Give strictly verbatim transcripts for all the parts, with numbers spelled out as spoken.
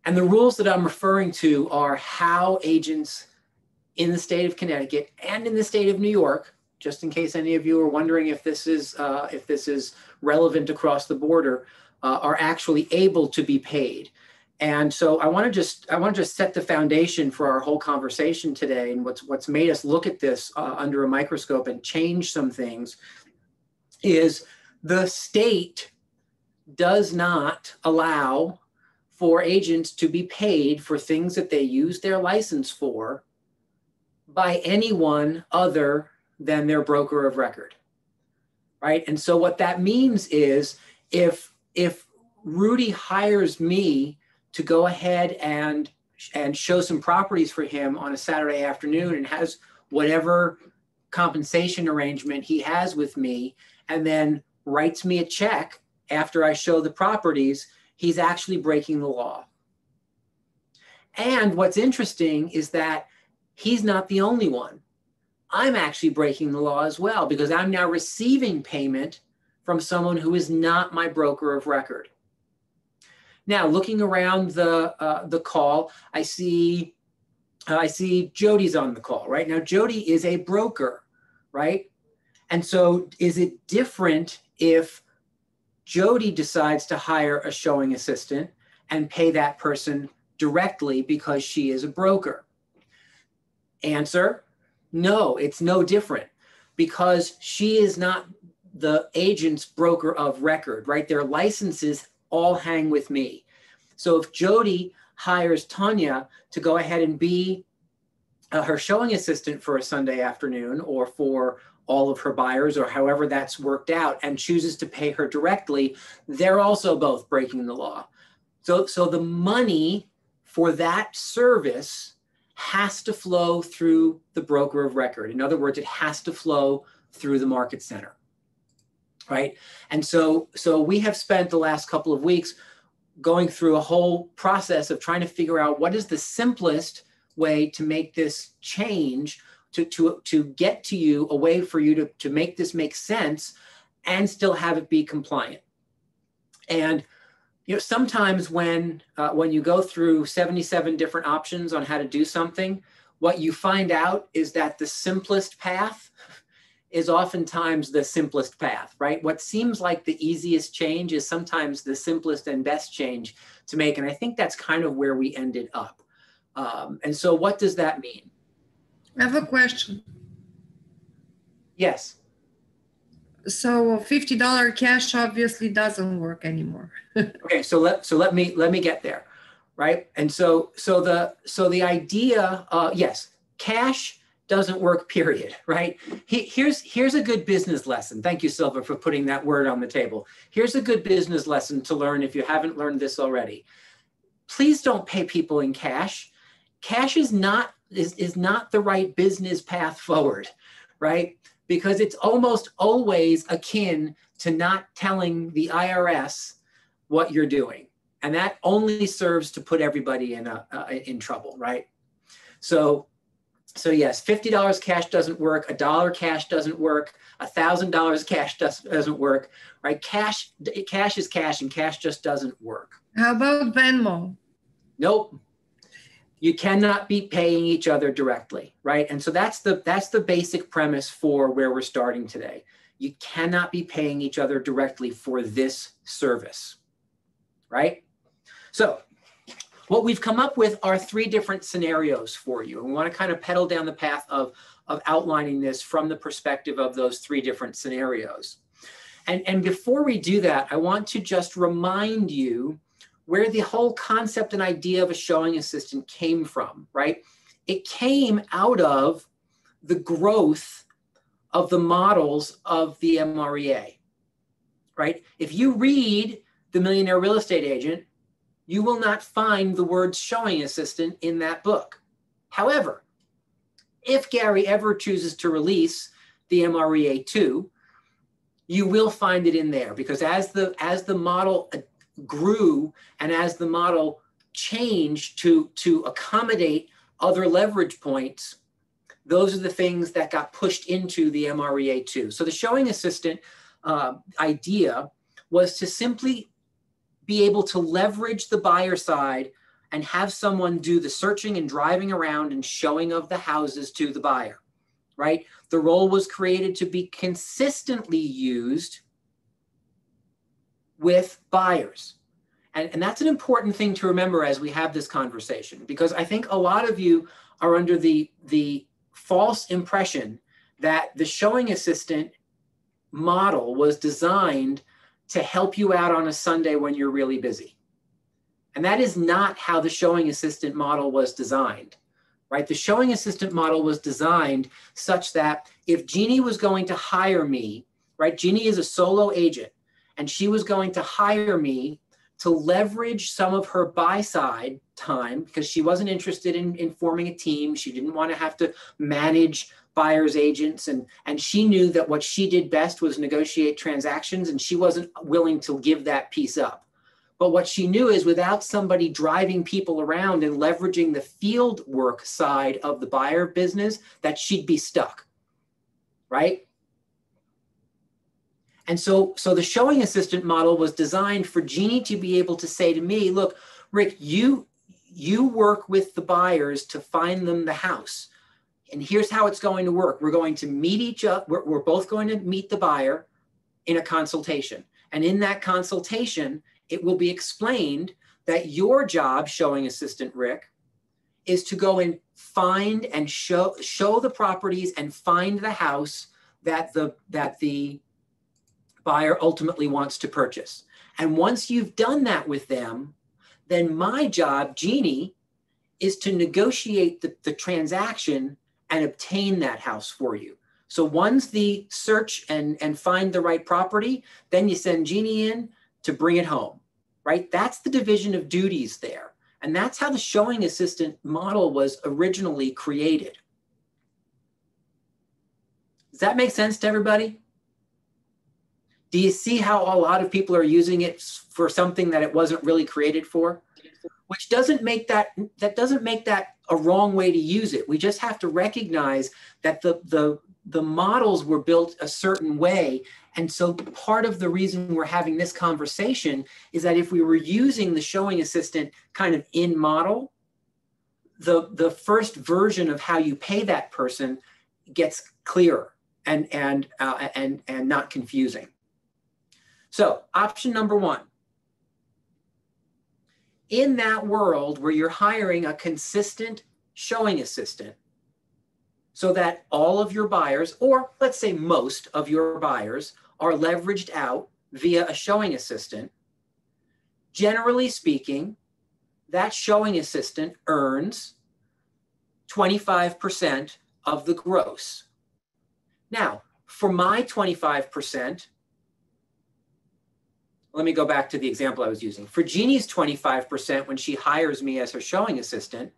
And the rules that I'm referring to are how agents in the state of Connecticut and in the state of New York, just in case any of you are wondering if this is, uh, if this is relevant across the border, uh, are actually able to be paid. And so I want to just I want to just set the foundation for our whole conversation today, and what's what's made us look at this uh, under a microscope and change some things is the state does not allow for agents to be paid for things that they use their license for by anyone other than their broker of record, right? And so what that means is if if Rudy hires me to go ahead and and show some properties for him on a Saturday afternoon and has whatever compensation arrangement he has with me, and then writes me a check after I show the properties, he's actually breaking the law. And what's interesting is that he's not the only one. I'm actually breaking the law as well, because I'm now receiving payment from someone who is not my broker of record. Now, looking around the uh, the call, I see uh, I see Jody's on the call, right? Now, Jody is a broker, right? And so is it different if Jody decides to hire a showing assistant and pay that person directly because she is a broker? Answer, no, it's no different, because she is not the agent's broker of record, right? Their licenses all hang with me. So if Jody hires Tanya to go ahead and be uh, her showing assistant for a Sunday afternoon, or for all of her buyers, or however that's worked out, and chooses to pay her directly, they're also both breaking the law. So, so the money for that service has to flow through the broker of record. In other words, it has to flow through the market center, right? And so, so we have spent the last couple of weeks going through a whole process of trying to figure out what is the simplest way to make this change, to, to, to get to you, a way for you to, to make this make sense and still have it be compliant. And you know, sometimes when, uh, when you go through seventy-seven different options on how to do something, what you find out is that the simplest path is oftentimes the simplest path, right? What seems like the easiest change is sometimes the simplest and best change to make. And I think that's kind of where we ended up. Um, and so what does that mean? I have a question. Yes. So fifty dollars cash obviously doesn't work anymore. Okay, so let so let me let me get there, right? And so so the so the idea, uh, yes, cash doesn't work, period, right? He, here's here's a good business lesson. Thank you, Silva, for putting that word on the table. Here's a good business lesson to learn if you haven't learned this already. Please don't pay people in cash. Cash is not is, is not the right business path forward, right? Because it's almost always akin to not telling the I R S what you're doing. And that only serves to put everybody in, a, uh, in trouble, right? So, so yes, fifty dollars cash doesn't work, a dollar cash doesn't work, one thousand dollars cash does, doesn't work, right? Cash, cash is cash, and cash just doesn't work. How about Venmo? Nope. You cannot be paying each other directly, right? And so that's the that's the basic premise for where we're starting today. You cannot be paying each other directly for this service, right? So what we've come up with are three different scenarios for you. And we want to kind of pedal down the path of, of outlining this from the perspective of those three different scenarios. And, and before we do that, I want to just remind you where the whole concept and idea of a showing assistant came from, right? It came out of the growth of the models of the M R E A, right? If you read The Millionaire Real Estate Agent, you will not find the word showing assistant in that book. However, if Gary ever chooses to release the M R E A two, you will find it in there, because as the, as the model grew and as the model changed to, to accommodate other leverage points, those are the things that got pushed into the M R E A two. So the showing assistant uh, idea was to simply be able to leverage the buyer side and have someone do the searching and driving around and showing of the houses to the buyer, right? The role was created to be consistently used with buyers. And, and that's an important thing to remember as we have this conversation, because I think a lot of you are under the, the false impression that the showing assistant model was designed to help you out on a Sunday when you're really busy. And that is not how the showing assistant model was designed, right? The showing assistant model was designed such that if Jeannie was going to hire me, right? Jeannie is a solo agent, and she was going to hire me to leverage some of her buy-side time because she wasn't interested in, in forming a team. She didn't want to have to manage buyer's agents. And, and she knew that what she did best was negotiate transactions, and she wasn't willing to give that piece up. But what she knew is without somebody driving people around and leveraging the field work side of the buyer business, that she'd be stuck, right? And so, so the showing assistant model was designed for Jeannie to be able to say to me, look, Rick, you, you work with the buyers to find them the house. And here's how it's going to work. We're going to meet each other. We're, we're both going to meet the buyer in a consultation. And in that consultation, it will be explained that your job, showing assistant Rick, is to go and find and show, show the properties and find the house that the, that the buyer ultimately wants to purchase. And once you've done that with them, then my job, Jeannie, is to negotiate the, the transaction and obtain that house for you. So once the search and, and find the right property, then you send Jeannie in to bring it home, right? That's the division of duties there. And that's how the showing assistant model was originally created. Does that make sense to everybody? Do you see how a lot of people are using it for something that it wasn't really created for? Which doesn't make that, that doesn't make that a wrong way to use it. We just have to recognize that the, the, the models were built a certain way. And so part of the reason we're having this conversation is that if we were using the showing assistant kind of in model, the, the first version of how you pay that person gets clearer and, and, uh, and, and not confusing. So option number one, in that world where you're hiring a consistent showing assistant so that all of your buyers, or let's say most of your buyers, are leveraged out via a showing assistant, generally speaking, that showing assistant earns twenty-five percent of the gross. Now, for my twenty-five percent, let me go back to the example I was using. For Jeannie's twenty-five percent, when she hires me as her showing assistant,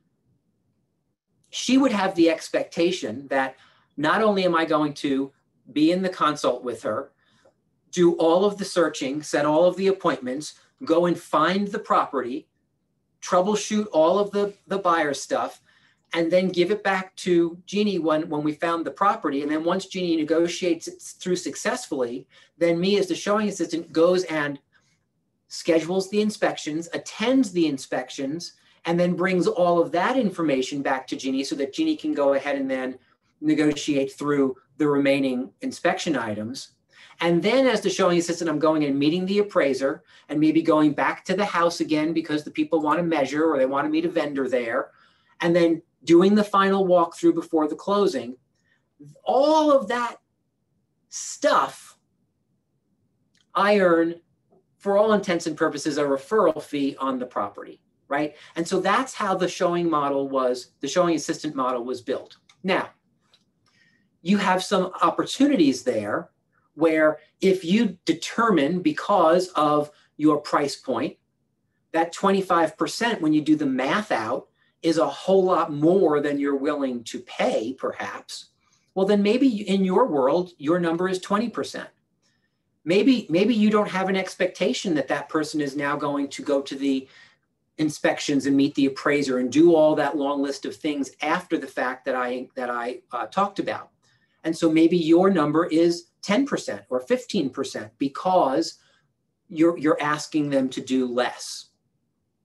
she would have the expectation that not only am I going to be in the consult with her, do all of the searching, set all of the appointments, go and find the property, troubleshoot all of the, the buyer stuff, and then give it back to Jeannie when, when we found the property. And then once Jeannie negotiates it through successfully, then me as the showing assistant goes and schedules the inspections, attends the inspections, and then brings all of that information back to Jeannie so that Jeannie can go ahead and then negotiate through the remaining inspection items. And then as the showing assistant, I'm going and meeting the appraiser and maybe going back to the house again because the people want to measure or they want to meet a vendor there. And then doing the final walkthrough before the closing. All of that stuff, I earn, for all intents and purposes, a referral fee on the property, right? And so that's how the showing model was, the showing assistant model was built. Now, you have some opportunities there where if you determine because of your price point, that twenty-five percent when you do the math out is a whole lot more than you're willing to pay, perhaps, well, then maybe in your world, your number is twenty percent. Maybe, maybe you don't have an expectation that that person is now going to go to the inspections and meet the appraiser and do all that long list of things after the fact that I, that I uh, talked about. And so maybe your number is ten percent or fifteen percent because you're, you're asking them to do less.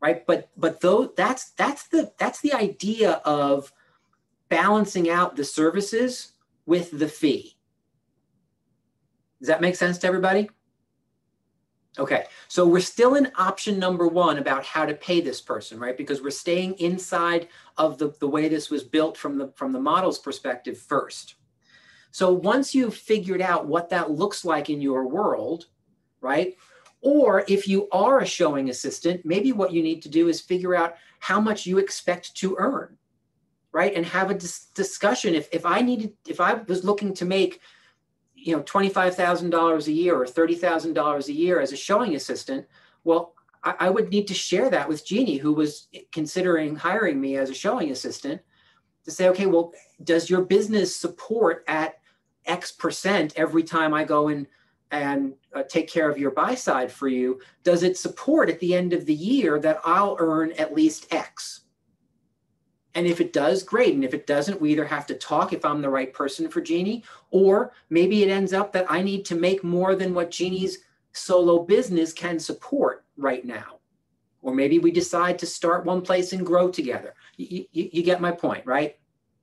right? But but though that's that's the that's the idea of balancing out the services with the fee. Does that make sense to everybody? Okay, so we're still in option number one about how to pay this person, right? Because we're staying inside of the, the way this was built from the, from the model's perspective first. So once you've figured out what that looks like in your world, right? Or if you are a showing assistant, maybe what you need to do is figure out how much you expect to earn, right? And have a dis discussion. If, if I needed, if I was looking to make, you know, twenty-five thousand dollars a year or thirty thousand dollars a year as a showing assistant, well, I, I would need to share that with Jeannie, who was considering hiring me as a showing assistant, to say, okay, well, does your business support at X percent every time I go in and uh, take care of your buy side for you? Does it support at the end of the year that I'll earn at least X? And if it does, great. And if it doesn't, we either have to talk if I'm the right person for Jeannie, or maybe it ends up that I need to make more than what Jeannie's solo business can support right now. Or maybe we decide to start one place and grow together. You, you, you get my point, right?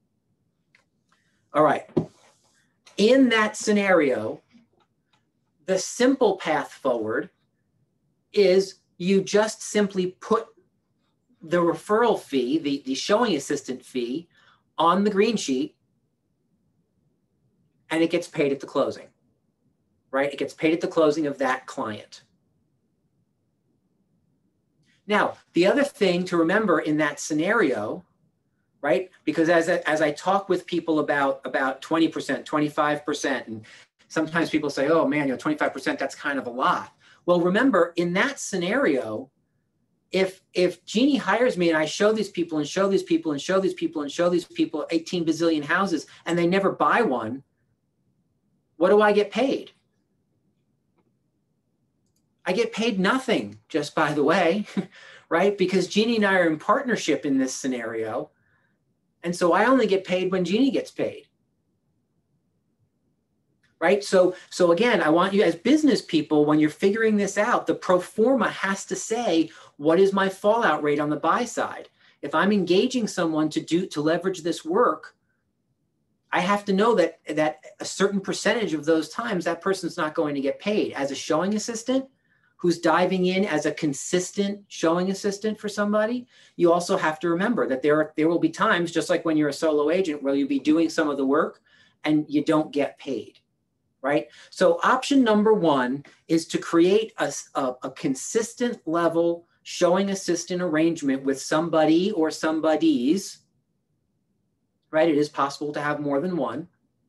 All right. In that scenario, the simple path forward is you just simply put the referral fee, the, the showing assistant fee, on the green sheet, and it gets paid at the closing, right? It gets paid at the closing of that client. Now, the other thing to remember in that scenario, right? Because as I, as I talk with people about, about twenty percent, twenty-five percent, and sometimes people say, oh man, you know, twenty-five percent, that's kind of a lot. Well, remember, in that scenario, If, if Jeannie hires me and I show these people and show these people and show these people and show these people eighteen bazillion houses and they never buy one, what do I get paid? I get paid nothing, just by the way, right? Because Jeannie and I are in partnership in this scenario. And so I only get paid when Jeannie gets paid. Right? So, so again, I want you as business people, when you're figuring this out, the pro forma has to say, what is my fallout rate on the buy side? If I'm engaging someone to do, to leverage this work, I have to know that, that a certain percentage of those times that person's not going to get paid. As a showing assistant who's diving in as a consistent showing assistant for somebody, you also have to remember that there are, there will be times, just like when you're a solo agent, where you'll be doing some of the work and you don't get paid. Right? So option number one is to create a, a, a consistent level showing assistant arrangement with somebody or somebodies, right? It is possible to have more than one,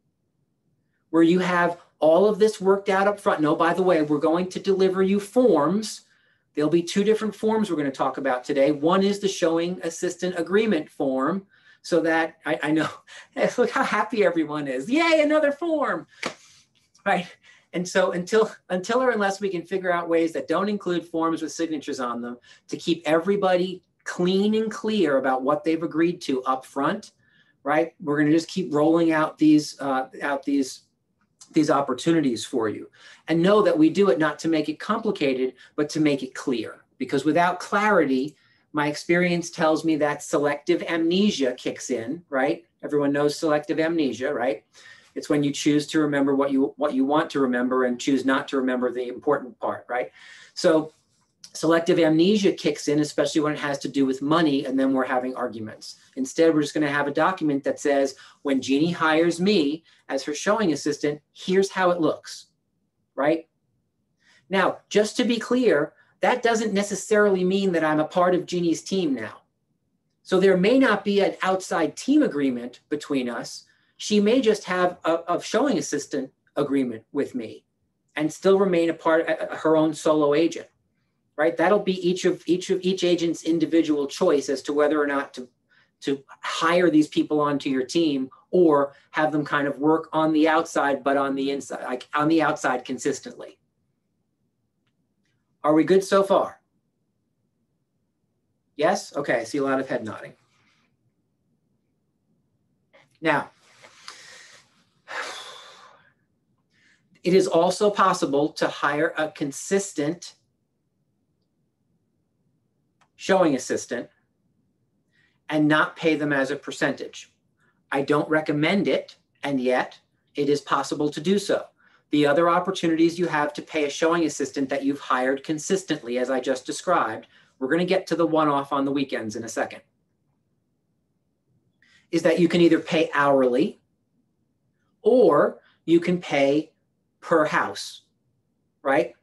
where you have all of this worked out up front. No, by the way, we're going to deliver you forms. There'll be two different forms we're going to talk about today. One is the showing assistant agreement form, so that I, I know, look how happy everyone is. Yay, another form. Right. And so until until or unless we can figure out ways that don't include forms with signatures on them to keep everybody clean and clear about what they've agreed to up front, right? We're going to just keep rolling out these uh, out these these opportunities for you, and know that we do it not to make it complicated, but to make it clear. Because without clarity, my experience tells me that selective amnesia kicks in, right? Everyone knows selective amnesia, right? It's when you choose to remember what you what you want to remember and choose not to remember the important part, right? So selective amnesia kicks in, especially when it has to do with money, and then we're having arguments. Instead, we're just going to have a document that says, when Jeannie hires me as her showing assistant, here's how it looks, right? Now, just to be clear, that doesn't necessarily mean that I'm a part of Jeannie's team now. So there may not be an outside team agreement between us. She may just have a, a showing assistant agreement with me and still remain a part of her own solo agent, right? That'll be each of each of each agent's individual choice as to whether or not to, to hire these people onto your team or have them kind of work on the outside, but on the inside, like on the outside consistently. Are we good so far? Yes? Okay, I see a lot of head nodding. Now, it is also possible to hire a consistent showing assistant and not pay them as a percentage. I don't recommend it, and yet it is possible to do so. The other opportunities you have to pay a showing assistant that you've hired consistently, as I just described, we're going to get to the one-off on the weekends in a second, is that you can either pay hourly or you can pay per house, right?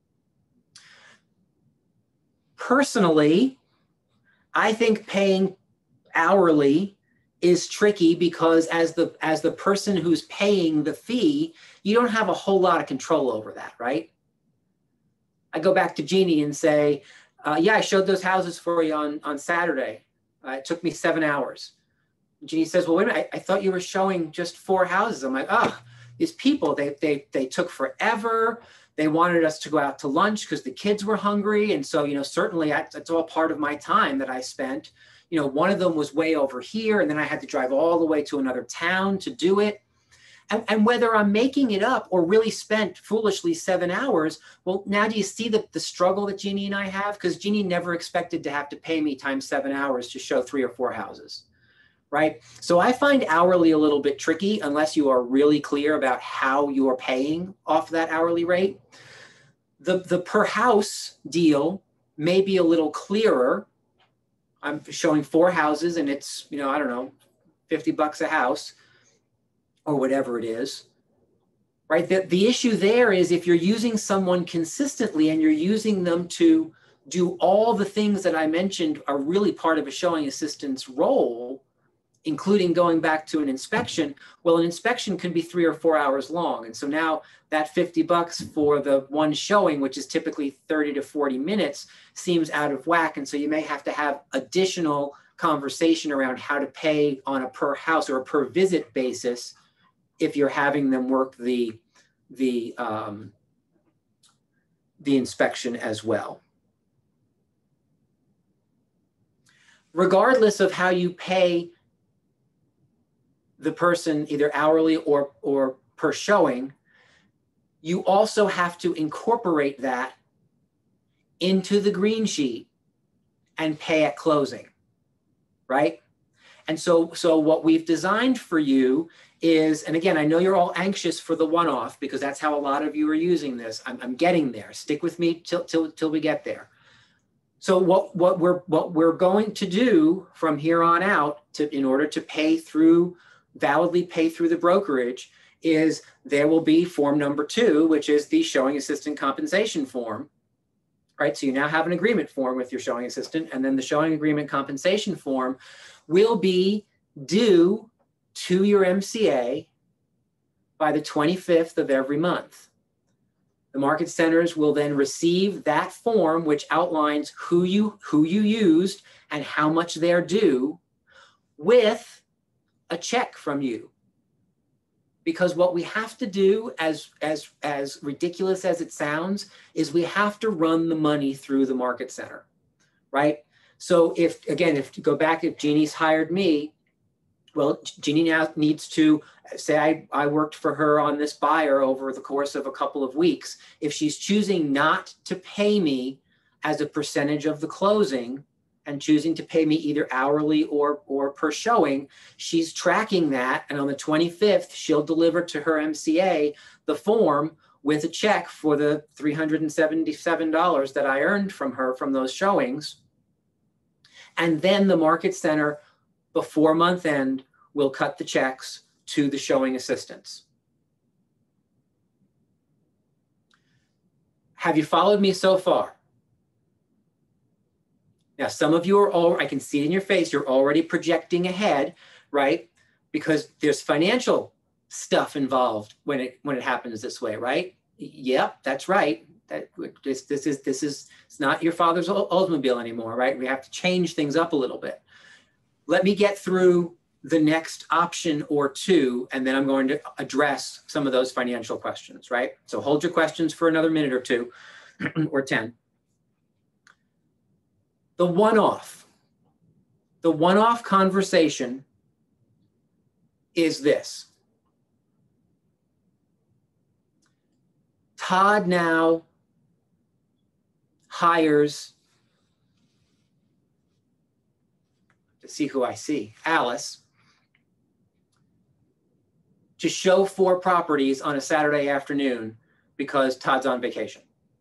Personally, I think paying hourly is tricky because as the as the person who's paying the fee, you don't have a whole lot of control over that, right? I go back to Jeannie and say, uh, yeah, I showed those houses for you on, on Saturday. Uh, it took me seven hours. Jeannie says, well, wait a minute, I, I thought you were showing just four houses. I'm like, oh, these people, they, they, they took forever. They wanted us to go out to lunch because the kids were hungry. And so, you know, certainly I, that's all part of my time that I spent. You know, one of them was way over here, and then I had to drive all the way to another town to do it. And, and whether I'm making it up or really spent foolishly seven hours, well, now do you see the, the struggle that Jeannie and I have? Because Jeannie never expected to have to pay me times seven hours to show three or four houses, right? So I find hourly a little bit tricky unless you are really clear about how you are paying off that hourly rate. The, the per house deal may be a little clearer. I'm showing four houses and it's, you know, I don't know, fifty bucks a house or whatever it is, right? The, the issue there is if you're using someone consistently and you're using them to do all the things that I mentioned are really part of a showing assistant's role, including going back to an inspection, well, an inspection can be three or four hours long. And so now that fifty bucks for the one showing, which is typically thirty to forty minutes, seems out of whack. And so you may have to have additional conversation around how to pay on a per house or a per visit basis if you're having them work the, the, um, the inspection as well. Regardless of how you pay the person either hourly or, or per showing, you also have to incorporate that into the green sheet and pay at closing, right? And so, so what we've designed for you is, and again, I know you're all anxious for the one-off because that's how a lot of you are using this. I'm, I'm getting there. Stick with me till, till, till we get there. So what, what, we're, what we're going to do from here on out to, in order to pay through, validly pay through the brokerage is there will be form number two, which is the showing assistant compensation form, right? So you now have an agreement form with your showing assistant, and then the showing agreement compensation form will be due to your M C A by the twenty-fifth of every month. The market centers will then receive that form, which outlines who you, who you used and how much they're due, with a check from you. Because what we have to do, as, as, as ridiculous as it sounds, is we have to run the money through the market center, right? So if, again, if you go back, if Jeannie's hired me, well, Jeannie now needs to say I, I worked for her on this buyer over the course of a couple of weeks. If she's choosing not to pay me as a percentage of the closing and choosing to pay me either hourly or, or per showing, she's tracking that. And on the twenty-fifth, she'll deliver to her M C A the form with a check for the three hundred seventy-seven dollars that I earned from her from those showings. And then the market center, before month end, will cut the checks to the showing assistants. Have you followed me so far? Now, some of you are all, I can see it in your face, you're already projecting ahead, right? Because there's financial stuff involved when it when it happens this way, right? Yep, that's right. That this this is this is it's not your father's Oldsmobile anymore, right? We have to change things up a little bit. Let me get through the next option or two, and then I'm going to address some of those financial questions, right? So hold your questions for another minute or two or ten. The one-off. The one-off conversation is this. Todd now hires to see who I see, Alice, to show four properties on a Saturday afternoon because Todd's on vacation.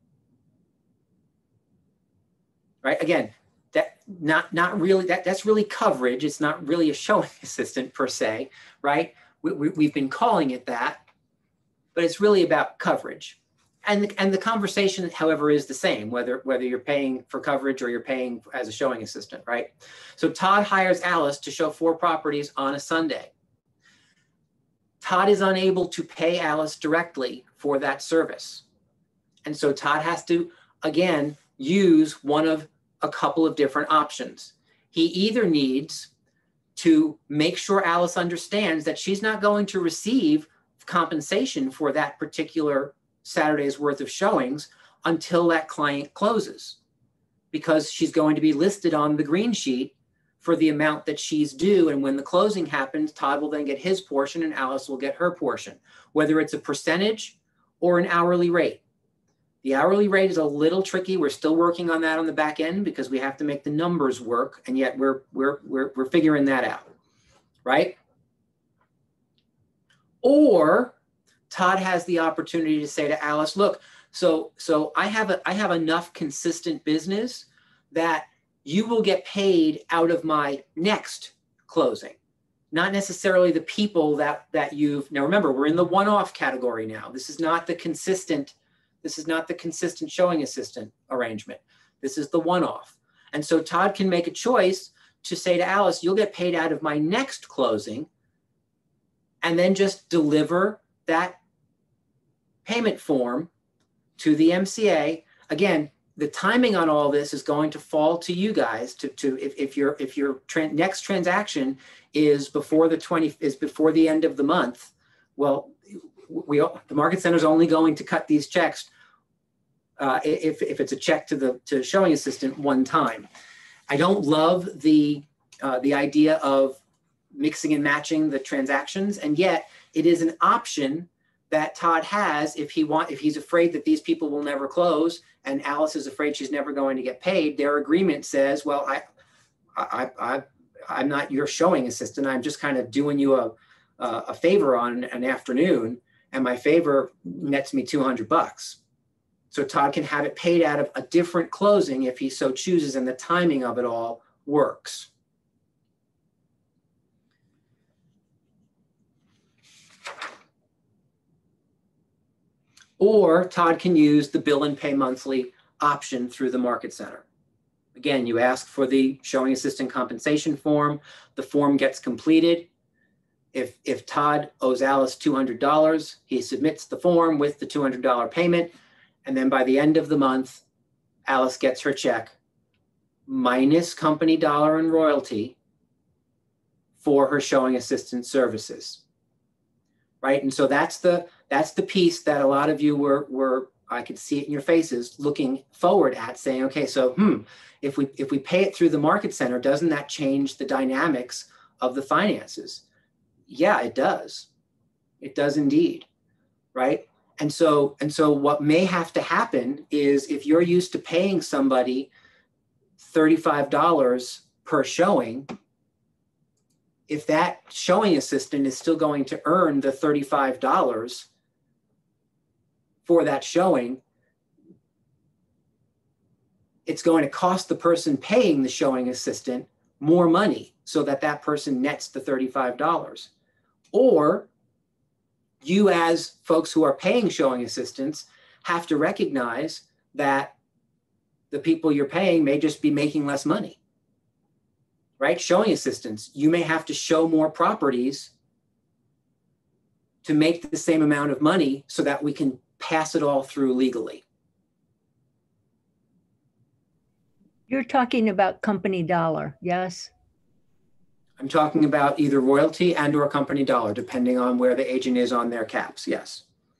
Right? Again, that not not really that that's really coverage. It's not really a showing assistant per se, right? We, we, we've been calling it that, but it's really about coverage. And the, and the conversation, however, is the same, whether whether you're paying for coverage or you're paying as a showing assistant, right? So Todd hires Alice to show four properties on a Sunday. Todd is unable to pay Alice directly for that service. And so Todd has to, again, use one of a couple of different options. He either needs to make sure Alice understands that she's not going to receive compensation for that particular Saturday's worth of showings until that client closes, because she's going to be listed on the green sheet for the amount that she's due. And when the closing happens, Todd will then get his portion and Alice will get her portion, whether it's a percentage or an hourly rate. The hourly rate is a little tricky. We're still working on that on the back end because we have to make the numbers work. And yet we're, we're, we're, we're figuring that out, right? Or Todd has the opportunity to say to Alice, look, so, so I have a, I have enough consistent business that you will get paid out of my next closing, not necessarily the people that, that you've, now remember, we're in the one-off category now. This is not the consistent, this is not the consistent showing assistant arrangement. This is the one-off. And so Todd can make a choice to say to Alice, you'll get paid out of my next closing, and then just deliver that payment form to the M C A. Again, the timing on all this is going to fall to you guys to, to if, if your if your tra- next transaction is before the twenty is before the end of the month. Well, we the market center is only going to cut these checks uh, if if it's a check to the to showing assistant one time. I don't love the uh, the idea of mixing and matching the transactions, and yet it is an option that Todd has if he want if he's afraid that these people will never close and Alice is afraid she's never going to get paid. Their agreement says, well, I, I, I, I'm not your showing assistant. I'm just kind of doing you a, a favor on an afternoon, and my favor nets me two hundred bucks. So Todd can have it paid out of a different closing if he so chooses, and the timing of it all works. Or Todd can use the bill and pay monthly option through the market center. Again, you ask for the showing assistant compensation form. The form gets completed. If, if Todd owes Alice two hundred dollars, he submits the form with the two hundred dollars payment. And then by the end of the month, Alice gets her check minus company dollar and royalty for her showing assistant services. Right? And so that's the that's the piece that a lot of you were were I could see it in your faces looking forward at, saying, okay, so hmm, if we if we pay it through the market center, doesn't that change the dynamics of the finances? Yeah, it does. It does indeed. Right? And so and so what may have to happen is, if you're used to paying somebody thirty-five dollars per showing, if that showing assistant is still going to earn the thirty-five dollars for that showing, it's going to cost the person paying the showing assistant more money so that that person nets the thirty-five dollars. Or you, as folks who are paying showing assistants, have to recognize that the people you're paying may just be making less money. Right? Showing assistants, you may have to show more properties to make the same amount of money so that we can pass it all through legally. You're talking about company dollar, yes? I'm talking about either royalty and or company dollar, depending on where the agent is on their caps, yes.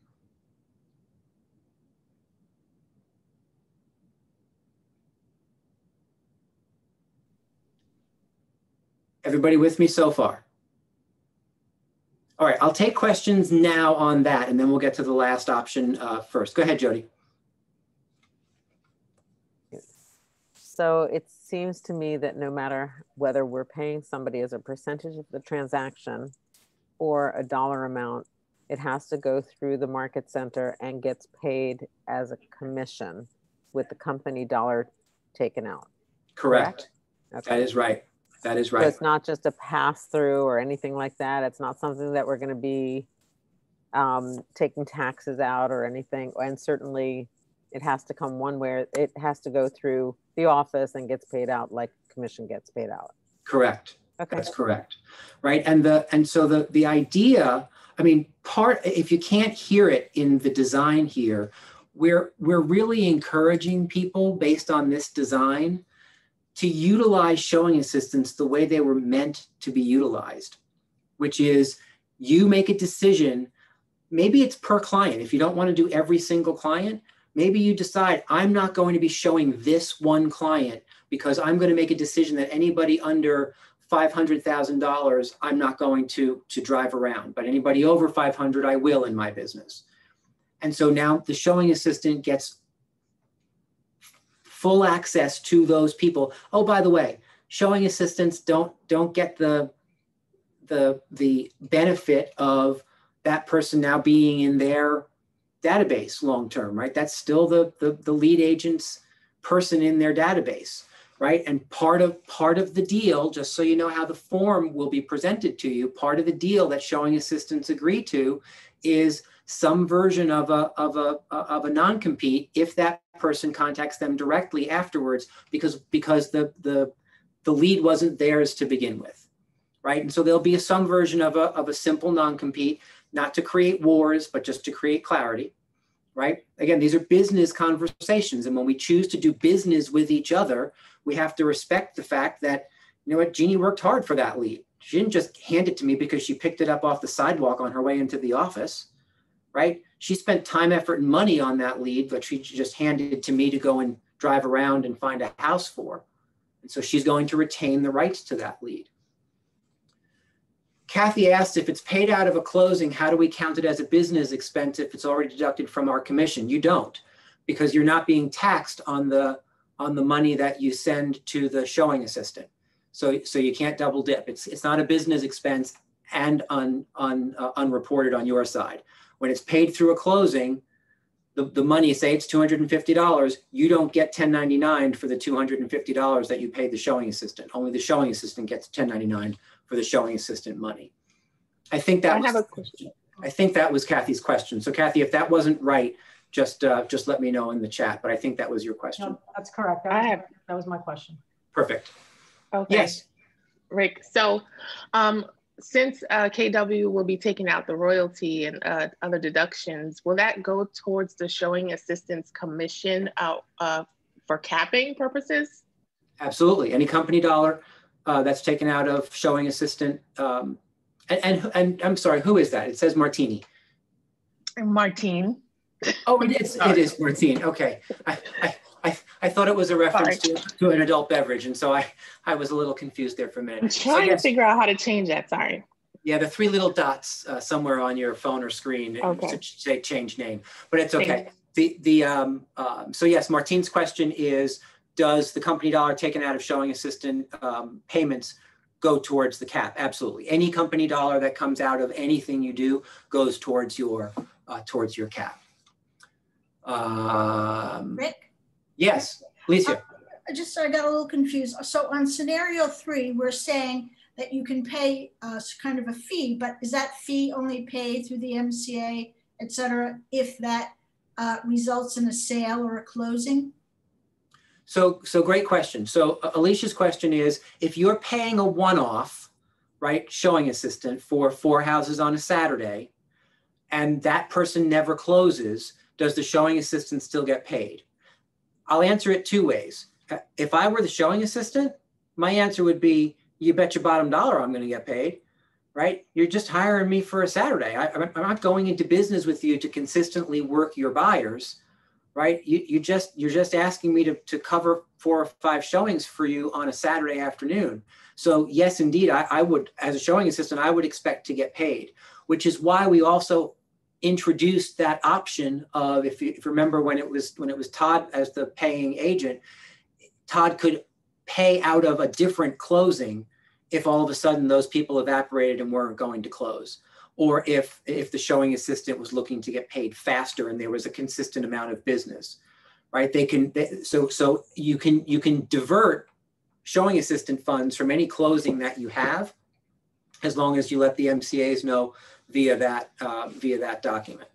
Everybody with me so far? All right, I'll take questions now on that, and then we'll get to the last option uh, first. Go ahead, Jody. So it's seems to me that no matter whether we're paying somebody as a percentage of the transaction or a dollar amount, it has to go through the market center and gets paid as a commission with the company dollar taken out. Correct. Correct? That is right. That is So right. it's not just a pass through or anything like that. It's not something that we're going to be um, taking taxes out or anything. And certainly it has to come one way. It has to go through the office and gets paid out like commission gets paid out. Correct. Okay. That's correct. Right. And the and so the the idea, I mean, part, if you can't hear it in the design here, we're we're really encouraging people based on this design to utilize showing assistants the way they were meant to be utilized, which is you make a decision. Maybe it's per client. If you don't want to do every single client, maybe you decide, I'm not going to be showing this one client because I'm going to make a decision that anybody under five hundred thousand dollars, I'm not going to, to drive around, but anybody over five hundred, I will in my business. And so now the showing assistant gets full access to those people. Oh, by the way, showing assistants don't, don't get the, the, the benefit of that person now being in their database long-term, right? That's still the, the, the lead agent's person in their database, right? And part of, part of the deal, just so you know how the form will be presented to you, part of the deal that showing assistants agree to is some version of a, of a, of a non-compete if that person contacts them directly afterwards, because, because the, the, the lead wasn't theirs to begin with, right? And so there'll be some version of a, of a simple non-compete, not to create wars, but just to create clarity, right? Again, these are business conversations. And when we choose to do business with each other, we have to respect the fact that, you know what, Jeannie worked hard for that lead. She didn't just hand it to me because she picked it up off the sidewalk on her way into the office, right? She spent time, effort, and money on that lead, but she just handed it to me to go and drive around and find a house for. And so she's going to retain the rights to that lead. Kathy asked, if it's paid out of a closing, how do we count it as a business expense if it's already deducted from our commission? You don't, because you're not being taxed on the on the money that you send to the showing assistant. So, so you can't double dip. It's it's not a business expense and un, un, uh, unreported on your side. When it's paid through a closing, the, the money, say it's two hundred fifty dollars, you don't get ten ninety-nine for the two hundred fifty dollars that you paid the showing assistant. Only the showing assistant gets ten ninety-nine for the showing assistant money. I think that I was, have a question. I think that was Kathy's question. So Kathy, if that wasn't right, just uh, just let me know in the chat, but I think that was your question. No, that's correct. That I was, have, that was my question. Perfect. okay. Yes. Rick, so um, since uh, K W will be taking out the royalty and uh, other deductions, will that go towards the showing assistant's commission out uh, for capping purposes? Absolutely. Any company dollar uh, that's taken out of showing assistant. Um, and, and, and I'm sorry, who is that? It says Martini. Martine. Oh, it is, it is Martine. Okay. I, I, I, I thought it was a reference to, to an adult beverage. And so I, I was a little confused there for a minute. I'm So trying yes, to figure out how to change that, sorry. yeah, the three little dots uh, somewhere on your phone or screen Okay. to say change name, but it's okay. Thank The, the, um, um, so yes, Martine's question is, does the company dollar taken out of showing assistant um, payments go towards the cap? Absolutely. Any company dollar that comes out of anything you do goes towards your, uh, towards your cap. Um, Rick? yes, Alicia. I just, I got a little confused. So on scenario three, we're saying that you can pay uh, kind of a fee, but is that fee only paid through the M C A, et cetera, if that uh, results in a sale or a closing? So, so great question. So uh, Alicia's question is, if you're paying a one-off, right, showing assistant for four houses on a Saturday, and that person never closes, does the showing assistant still get paid? I'll answer it two ways. If I were the showing assistant, my answer would be, you bet your bottom dollar I'm going to get paid, right? You're just hiring me for a Saturday. I, I'm not going into business with you to consistently work your buyers, right? You, you just, you're just asking me to, to cover four or five showings for you on a Saturday afternoon. So yes, indeed, I, I would, as a showing assistant, I would expect to get paid, which is why we also introduced that option of, if you, if you remember when it was when it was Todd as the paying agent, Todd could pay out of a different closing if all of a sudden those people evaporated and weren't going to close, or if if the showing assistant was looking to get paid faster and there was a consistent amount of business, right? They can they, so so you can you can divert showing assistant funds from any closing that you have, as long as you let the M C As know via that uh, via that document.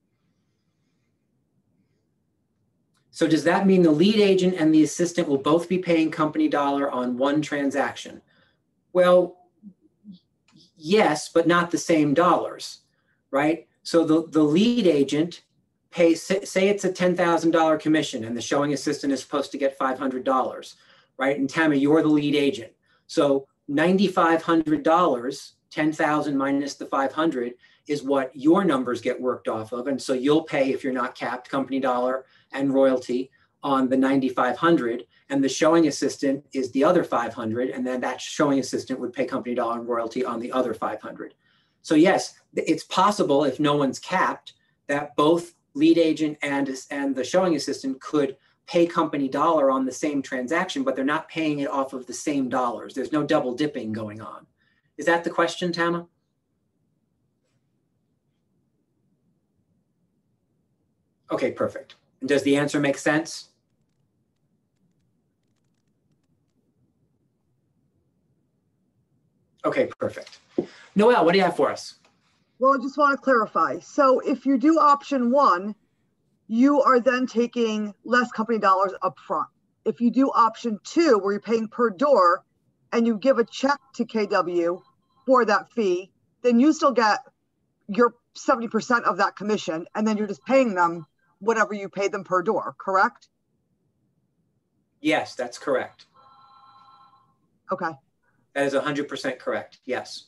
So does that mean the lead agent and the assistant will both be paying company dollar on one transaction? Well, yes, but not the same dollars, right? So the, the lead agent pays, say it's a ten thousand dollar commission and the showing assistant is supposed to get five hundred dollars, right? And Tammy, you're the lead agent. So nine thousand five hundred dollars, ten thousand minus the five hundred is what your numbers get worked off of. And so you'll pay, if you're not capped, company dollar and royalty on the nine thousand five hundred, and the showing assistant is the other five hundred, and then that showing assistant would pay company dollar and royalty on the other five hundred. So yes, it's possible, if no one's capped, that both lead agent and, and the showing assistant could pay company dollar on the same transaction, but they're not paying it off of the same dollars. There's no double dipping going on. Is that the question, Tama? Okay, perfect. And does the answer make sense? Okay, perfect. Noelle, what do you have for us? Well, I just want to clarify. So if you do option one, you are then taking less company dollars up front. If you do option two, where you're paying per door and you give a check to K W for that fee, then you still get your seventy percent of that commission, and then you're just paying them whatever you pay them per door, correct? Yes, that's correct. Okay. That is one hundred percent correct, yes.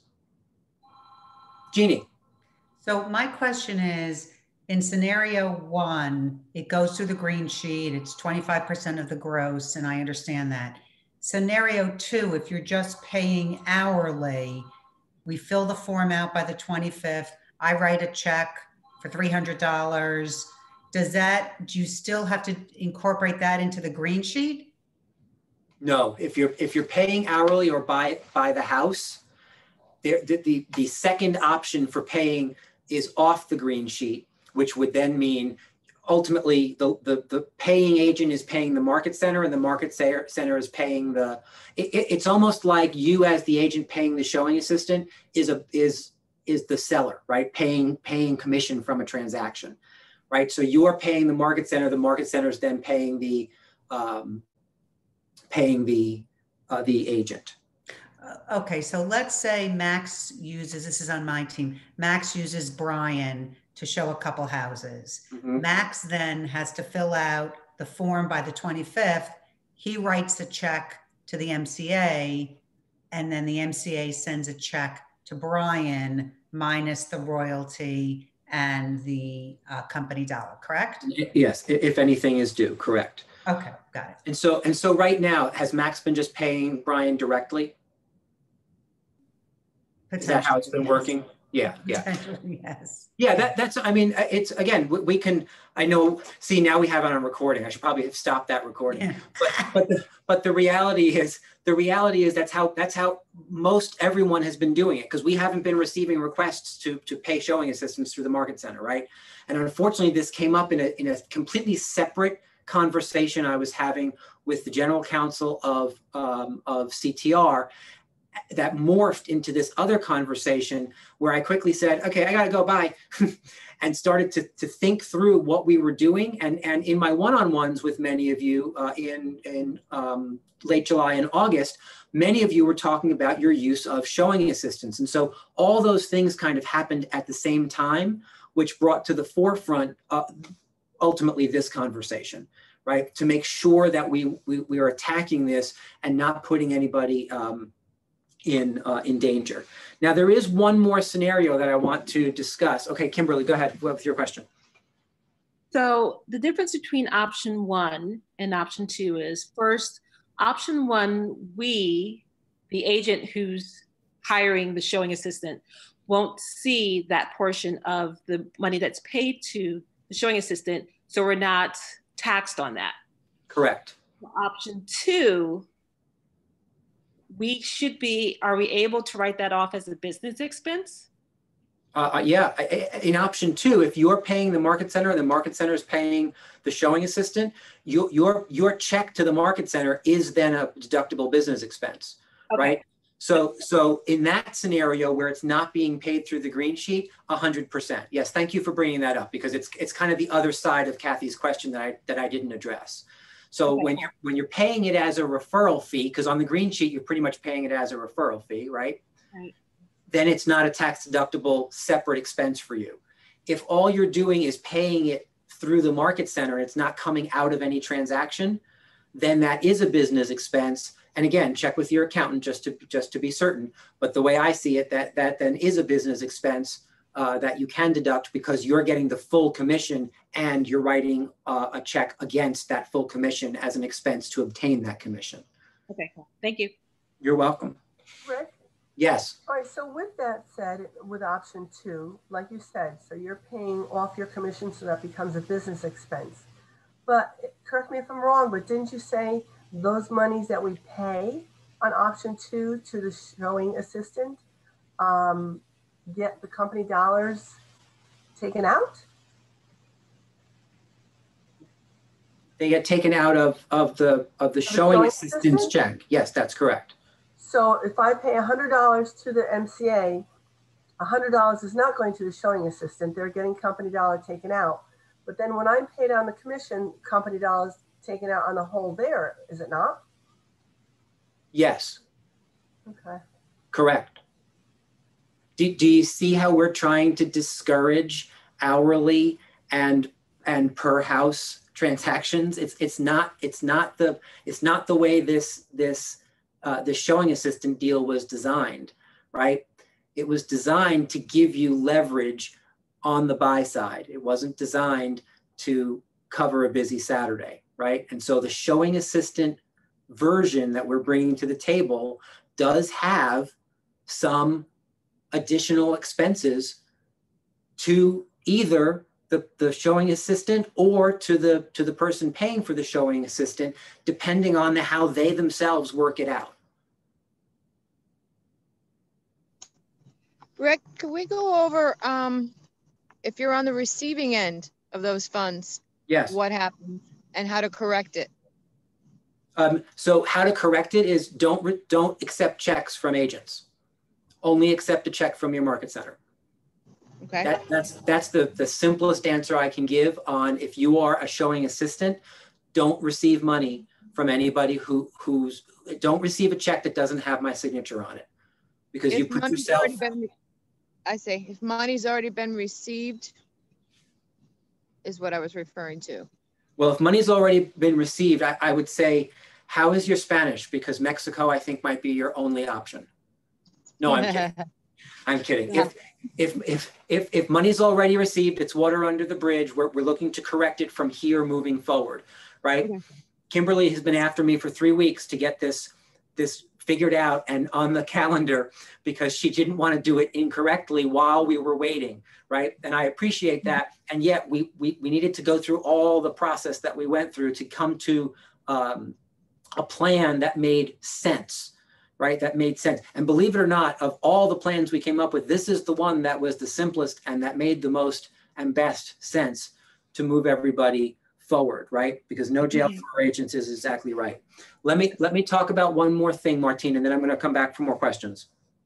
Jeannie. So my question is, in scenario one, it goes through the green sheet, it's twenty-five percent of the gross, and I understand that. Scenario two, if you're just paying hourly, we fill the form out by the twenty-fifth, I write a check for three hundred dollars. Does that, do you still have to incorporate that into the green sheet? No, if you're if you're paying hourly or by by the house, there, the, the the second option for paying is off the green sheet, which would then mean ultimately the the, the paying agent is paying the market center and the market center is paying the. It, it's almost like you as the agent paying the showing assistant is a is is the seller, right? Paying paying commission from a transaction, right? So you're paying the market center. The market center is then paying the. Um, paying the uh, the agent. Uh, okay, so let's say Max uses, this is on my team, Max uses Brian to show a couple houses. Mm-hmm. Max then has to fill out the form by the twenty-fifth. He writes a check to the M C A, and then the M C A sends a check to Brian minus the royalty and the uh, company dollar, correct? Yes, if anything is due, correct. Okay, got it. And so, and so right now, has Max been just paying Brian directly? Is that how it's been yes. working? Yeah, yeah. Yes. Yeah, that, that's, I mean, it's, again, we, we can, I know, see, now we have it on recording. I should probably have stopped that recording. Yeah. But, but, the, but the reality is, the reality is that's how, that's how most everyone has been doing it, because we haven't been receiving requests to, to pay showing assistants through the market center, right? And unfortunately, this came up in a, in a completely separate conversation I was having with the general counsel of, um, of C T R that morphed into this other conversation where I quickly said, okay, I got to go, bye, and started to, to think through what we were doing. And, and in my one-on-ones with many of you uh, in, in um, late July and August, many of you were talking about your use of showing assistants. And so all those things kind of happened at the same time, which brought to the forefront uh, ultimately this conversation, right? To make sure that we, we, we are attacking this and not putting anybody um, in, uh, in danger. Now, there is one more scenario that I want to discuss. Okay, Kimberly, go ahead with your question. So the difference between option one and option two is, first, option one, we, the agent who's hiring the showing assistant, won't see that portion of the money that's paid to the showing assistant, so we're not taxed on that. Correct. Option two, we should be, are we able to write that off as a business expense? Uh, yeah, in option two, if you're paying the market center and the market center is paying the showing assistant, you, your your check to the market center is then a deductible business expense, okay. right? So, so in that scenario where it's not being paid through the green sheet, one hundred percent. Yes, thank you for bringing that up because it's it's kind of the other side of Kathy's question that I that I didn't address. So okay. when you're when you're paying it as a referral fee, because on the green sheet you're pretty much paying it as a referral fee, right? Right. Then it's not a tax deductible separate expense for you. If all you're doing is paying it through the market center, it's not coming out of any transaction, then that is a business expense. And again, check with your accountant just to just to be certain. But the way I see it, that that then is a business expense uh, that you can deduct because you're getting the full commission and you're writing uh, a check against that full commission as an expense to obtain that commission. Okay, cool. Thank you. You're welcome. Rick? Yes. All right, so with that said, with option two, like you said, so you're paying off your commission so that becomes a business expense. But correct me if I'm wrong, but didn't you say those monies that we pay on option two to the showing assistant um, get the company dollars taken out? They get taken out of, of the of the of showing, showing assistant's assistant? check. Yes, that's correct. So if I pay one hundred dollars to the M C A, one hundred dollars is not going to the showing assistant. They're getting company dollar taken out. But then when I'm paid on the commission, company dollars taken out on the whole there, is it not? Yes. Okay. Correct. Do, do you see how we're trying to discourage hourly and and per house transactions? It's it's not it's not the it's not the way this this uh, the showing assistant deal was designed, right? It was designed to give you leverage on the buy side. It wasn't designed to cover a busy Saturday, right? And so the showing assistant version that we're bringing to the table does have some additional expenses to either the, the showing assistant or to the to the person paying for the showing assistant, depending on the, how they themselves work it out. Rick, can we go over um, if you're on the receiving end of those funds, yes, what happens and how to correct it? Um, so how to correct it is don't don't accept checks from agents. Only accept a check from your market center. Okay. That, that's that's the, the simplest answer I can give on if you are a showing assistant, don't receive money from anybody who who's don't receive a check that doesn't have my signature on it. Because if you put money's yourself already been, I say if money's already been received is what I was referring to. Well, if money's already been received, I, I would say, how is your Spanish? Because Mexico, I think, might be your only option. No, I'm kidding. I'm kidding. If, if, if, if, if money's already received, it's water under the bridge. We're, we're looking to correct it from here moving forward, right? Okay. Kimberly has been after me for three weeks to get this, this figured out and on the calendar because she didn't want to do it incorrectly while we were waiting, right? And I appreciate that. And yet we, we, we needed to go through all the process that we went through to come to um, a plan that made sense, right? That made sense. And believe it or not, of all the plans we came up with, this is the one that was the simplest and that made the most and best sense to move everybody forward, right? Because no jail for agents is exactly right. Let me, let me talk about one more thing, Martine, and then I'm going to come back for more questions.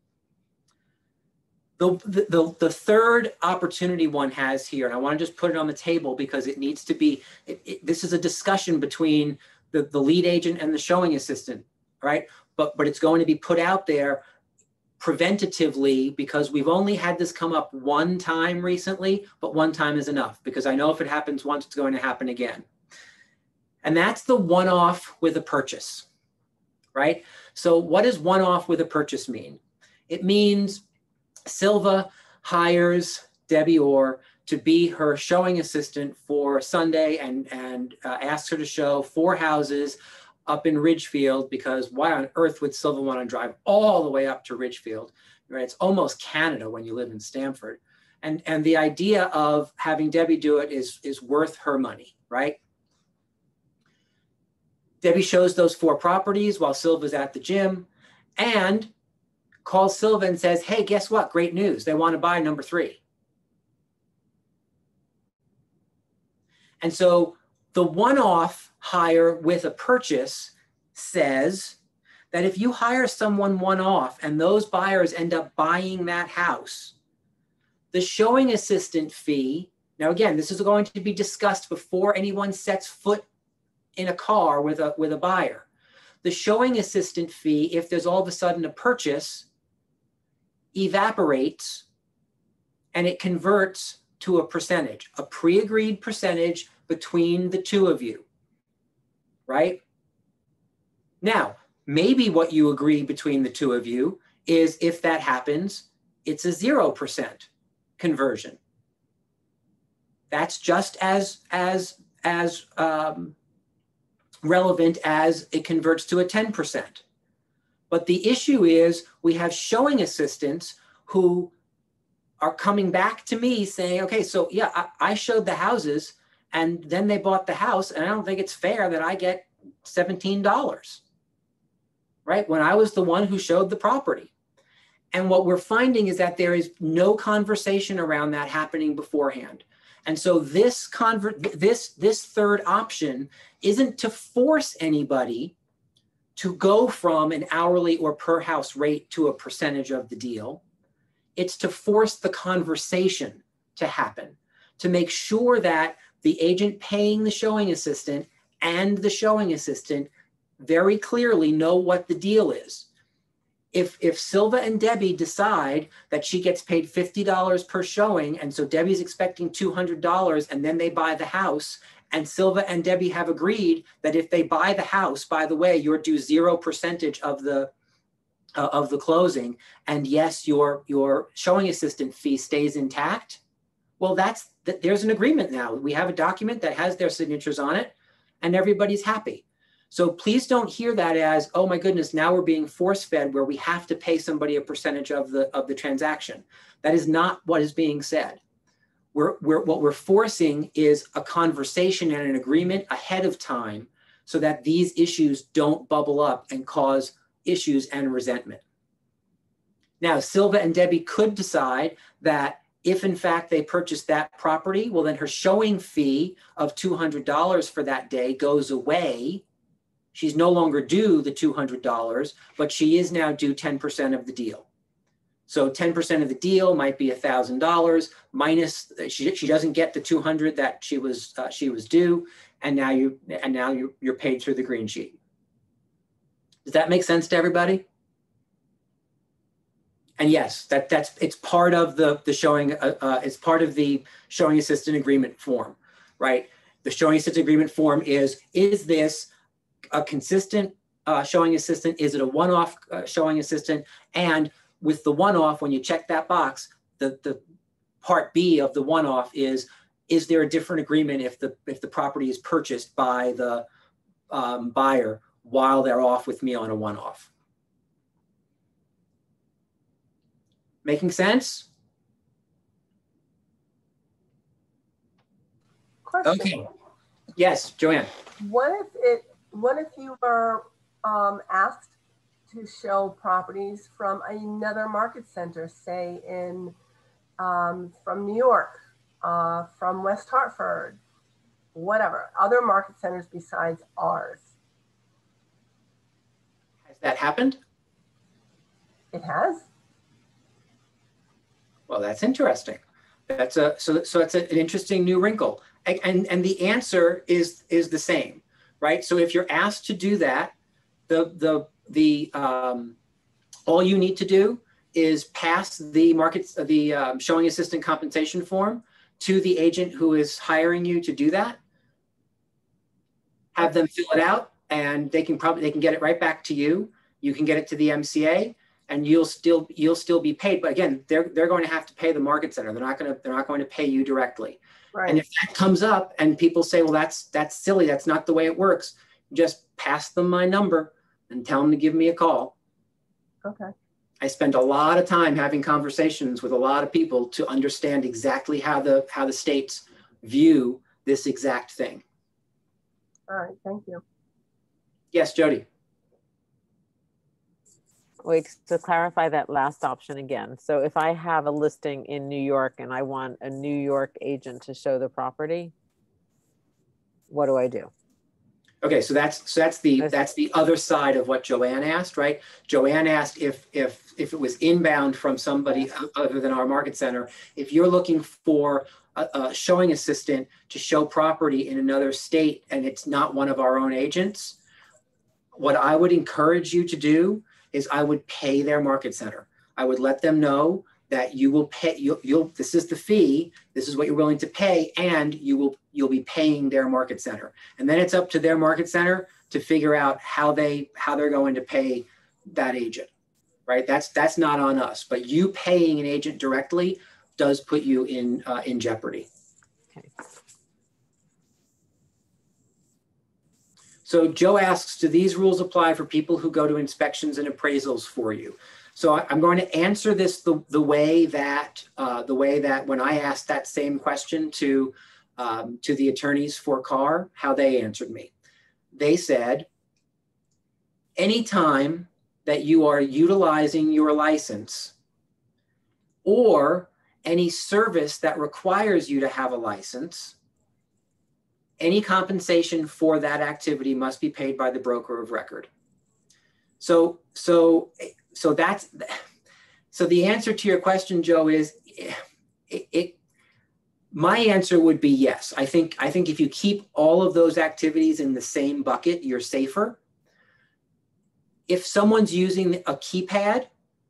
The, the, the, the third opportunity one has here, and I want to just put it on the table because it needs to be, it, it, this is a discussion between the, the lead agent and the showing assistant, right? But, but it's going to be put out there preventatively because we've only had this come up one time recently, but one time is enough because I know if it happens once, it's going to happen again. And that's the one-off with a purchase, right? So what does one-off with a purchase mean? It means Silva hires Debbie Orr to be her showing assistant for Sunday and, and uh, asks her to show four houses up in Ridgefield because why on earth would Silva want to drive all the way up to Ridgefield, right? It's almost Canada when you live in Stamford. And, and the idea of having Debbie do it is, is worth her money, right? Debbie shows those four properties while Silva's at the gym. and calls Silva and says, hey, guess what? Great news. They want to buy number three. And so the one-off hire with a purchase says that if you hire someone one-off and those buyers end up buying that house, the showing assistant fee, now again, this is going to be discussed before anyone sets foot in a car with a, with a buyer. The showing assistant fee, if there's all of a sudden a purchase, evaporates and it converts to a percentage, a pre-agreed percentage between the two of you, right? Now, maybe what you agree between the two of you is if that happens, it's a zero percent conversion. That's just as, as, as um, relevant as it converts to a ten percent. But the issue is we have showing assistants who are coming back to me saying, okay, so yeah, I, I showed the houses and then they bought the house and I don't think it's fair that I get seventeen dollars, right? When I was the one who showed the property. And what we're finding is that there is no conversation around that happening beforehand. And so this convert, this, this third option isn't to force anybody to go from an hourly or per house rate to a percentage of the deal. It's to force the conversation to happen, to make sure that the agent paying the showing assistant and the showing assistant very clearly know what the deal is. If, if Silva and Debbie decide that she gets paid fifty dollars per showing, and so Debbie's expecting two hundred dollars and then they buy the house, and Silva and Debbie have agreed that if they buy the house, by the way, you're due zero percentage of the uh, of the closing, and yes, your your showing assistant fee stays intact. Well, that's that. There's an agreement now. We have a document that has their signatures on it, and everybody's happy. So please don't hear that as, oh my goodness, now we're being force-fed where we have to pay somebody a percentage of the of the transaction. That is not what is being said. We're, we're, what we're forcing is a conversation and an agreement ahead of time so that these issues don't bubble up and cause issues and resentment. Now, Silva and Debbie could decide that if in fact they purchased that property, well then her showing fee of two hundred dollars for that day goes away. She's no longer due the two hundred dollars, but she is now due ten percent of the deal. So ten percent of the deal might be one thousand dollars minus, she, she doesn't get the two hundred that she was uh, she was due, and now you and now you you're paid through the green sheet. Does that make sense to everybody? And yes, that that's it's part of the the showing uh, uh, it's part of the showing assistant agreement form, right? The showing assistant agreement form is is this a consistent uh, showing assistant? Is it a one-off uh, showing assistant? And with the one-off, when you check that box, the, the part B of the one-off is, is there a different agreement if the, if the property is purchased by the um, buyer while they're off with me on a one-off? Making sense? Question. Okay. Yes, Joanne. What if it, what if you are um, asked to show properties from another market center, say in um, from New York, uh, from West Hartford, whatever, other market centers besides ours? Has that happened? It has. Well, that's interesting. That's a so so it's a, an interesting new wrinkle, and, and and the answer is is the same, right? So if you're asked to do that, the the the um, all you need to do is pass the market the um, showing assistant compensation form to the agent who is hiring you to do that. Have them fill it out, and they can probably they can get it right back to you. You can get it to the M C A. And you'll still you'll still be paid, but again, they're they're going to have to pay the market center. They're not going to they're not going to pay you directly. Right. And if that comes up and people say, well, that's that's silly, that's not the way it works, just pass them my number and tell them to give me a call. Okay. I spend a lot of time having conversations with a lot of people to understand exactly how the how the states view this exact thing. All right, thank you. Yes, Jody. Wait, to clarify that last option again. So if I have a listing in New York and I want a New York agent to show the property, what do I do? Okay, so that's so that's the that's the other side of what Joanne asked, right? Joanne asked if if if it was inbound from somebody other than our market center. If you're looking for a, a showing assistant to show property in another state and it's not one of our own agents, what I would encourage you to do is I would pay their market center. I would let them know that you will pay, you'll, you'll, this is the fee, this is what you're willing to pay, and you will, you'll be paying their market center. And then it's up to their market center to figure out how they, how they're going to pay that agent, right? That's, that's not on us, but you paying an agent directly does put you in, uh, in jeopardy. Okay. So Joe asks, do these rules apply for people who go to inspections and appraisals for you? So I'm going to answer this the, the way that uh, the way that when I asked that same question to, um, to the attorneys for Carr, how they answered me. They said, anytime that you are utilizing your license or any service that requires you to have a license, any compensation for that activity must be paid by the broker of record. So, so, so that's, so the answer to your question, Joe, is it, it, my answer would be yes. I think, I think if you keep all of those activities in the same bucket, you're safer. If someone's using a keypad,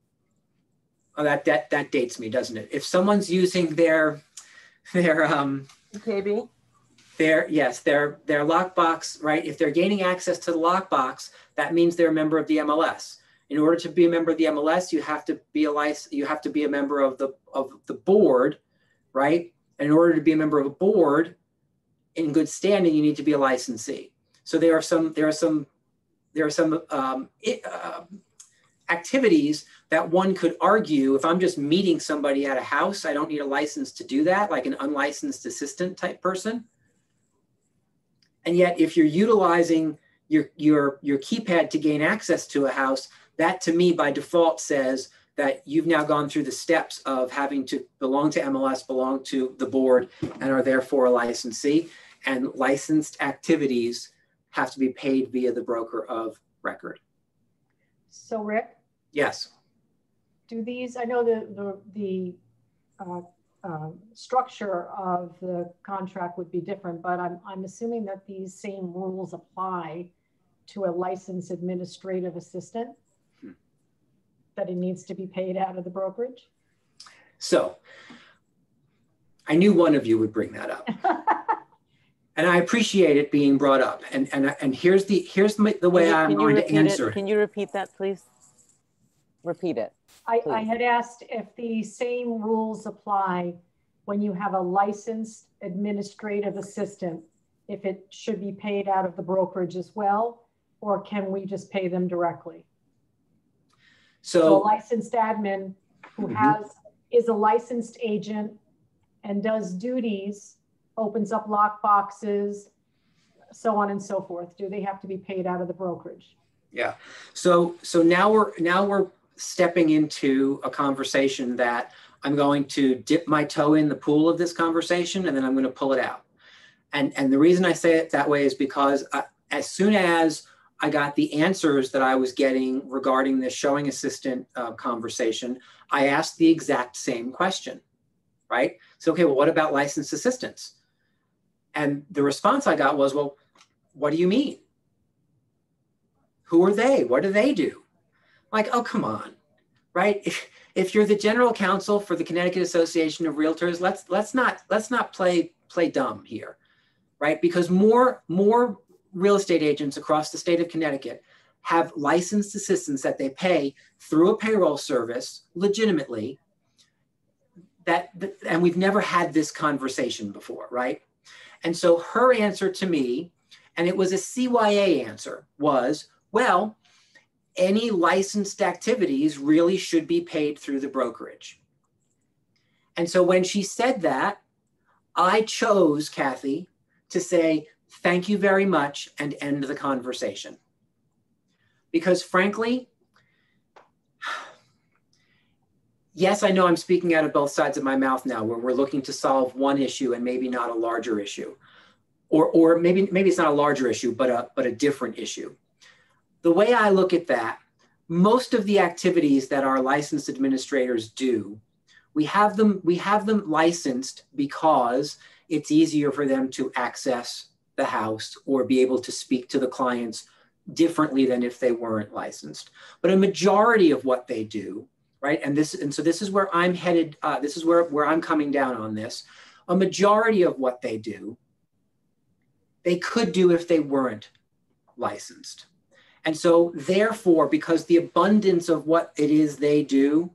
oh, that, that, that dates me, doesn't it? If someone's using their, their, um, K B? Their, yes, their, their lockbox, right? If they're gaining access to the lockbox, that means they're a member of the M L S. In order to be a member of the M L S, you have to be a license, you have to be a member of the, of the board, right? And in order to be a member of a board in good standing, you need to be a licensee. So there are some, there are some, there are some um, it, uh, activities that one could argue, if I'm just meeting somebody at a house, I don't need a license to do that, like an unlicensed assistant type person. And yet, if you're utilizing your, your, your keypad to gain access to a house, that to me by default says that you've now gone through the steps of having to belong to M L S, belong to the board, and are therefore a licensee. And licensed activities have to be paid via the broker of record. So Rick? Yes. Do these, I know the, the, the uh, Uh, structure of the contract would be different, but I'm, I'm assuming that these same rules apply to a licensed administrative assistant, hmm. that it needs to be paid out of the brokerage? So I knew one of you would bring that up. And I appreciate it being brought up. And, and, and here's the, here's my, the way you, I'm going to answer it. Can you repeat that, please? Repeat it. I, I had asked if the same rules apply when you have a licensed administrative assistant, if it should be paid out of the brokerage as well, or can we just pay them directly? So, so a licensed admin who mm-hmm. has, is a licensed agent and does duties, opens up lock boxes, so on and so forth. Do they have to be paid out of the brokerage? Yeah. So, so now we're, now we're, stepping into a conversation that I'm going to dip my toe in the pool of this conversation and then I'm going to pull it out. And, and the reason I say it that way is because I, as soon as I got the answers that I was getting regarding this showing assistant uh, conversation, I asked the exact same question, right? So, okay, well, what about licensed assistants? And the response I got was, well, what do you mean? Who are they? What do they do? Like, oh, come on, right? If, if you're the general counsel for the Connecticut Association of Realtors, let's let's not let's not play play dumb here, right? Because more more real estate agents across the state of Connecticut have licensed assistants that they pay through a payroll service legitimately. That and we've never had this conversation before, right? And so her answer to me, and it was a C Y A answer, was, well, any licensed activities really should be paid through the brokerage. And so when she said that, I chose, Kathy, to say, thank you very much and end the conversation. Because frankly, yes, I know I'm speaking out of both sides of my mouth now, where we're looking to solve one issue and maybe not a larger issue, or, or maybe, maybe it's not a larger issue, but a, but a different issue. The way I look at that, most of the activities that our licensed administrators do, we have them, we have them licensed because it's easier for them to access the house or be able to speak to the clients differently than if they weren't licensed. But a majority of what they do, right? And this, and so this is where I'm headed. Uh, this is where, where I'm coming down on this. A majority of what they do, they could do if they weren't licensed. And so therefore, because the abundance of what it is they do